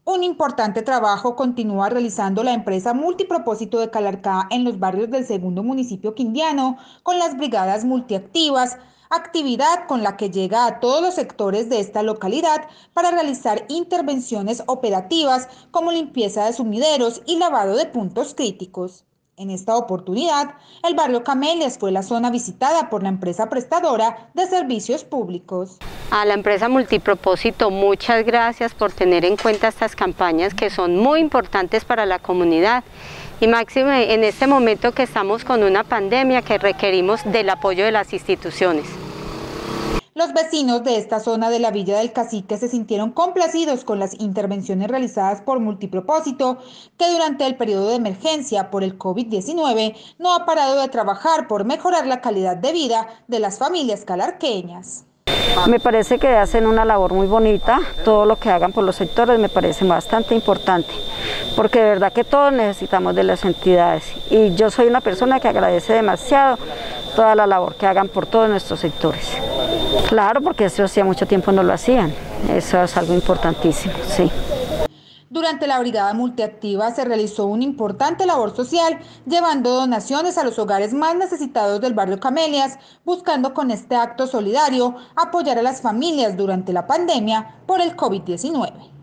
Un importante trabajo continúa realizando la empresa Multipropósito de Calarcá en los barrios del segundo municipio quindiano con las brigadas multiactivas, actividad con la que llega a todos los sectores de esta localidad para realizar intervenciones operativas como limpieza de sumideros y lavado de puntos críticos. En esta oportunidad, el barrio Camelias fue la zona visitada por la empresa prestadora de servicios públicos. A la empresa Multipropósito, muchas gracias por tener en cuenta estas campañas que son muy importantes para la comunidad y máxime en este momento que estamos con una pandemia que requerimos del apoyo de las instituciones. Los vecinos de esta zona de la Villa del Cacique se sintieron complacidos con las intervenciones realizadas por Multipropósito, que durante el periodo de emergencia por el COVID-19 no ha parado de trabajar por mejorar la calidad de vida de las familias calarqueñas. Me parece que hacen una labor muy bonita, todo lo que hagan por los sectores me parece bastante importante, porque de verdad que todos necesitamos de las entidades y yo soy una persona que agradece demasiado toda la labor que hagan por todos nuestros sectores. Claro, porque eso hacía mucho tiempo no lo hacían, eso es algo importantísimo, sí. Durante la brigada multiactiva se realizó una importante labor social, llevando donaciones a los hogares más necesitados del barrio Camelias, buscando con este acto solidario apoyar a las familias durante la pandemia por el COVID-19.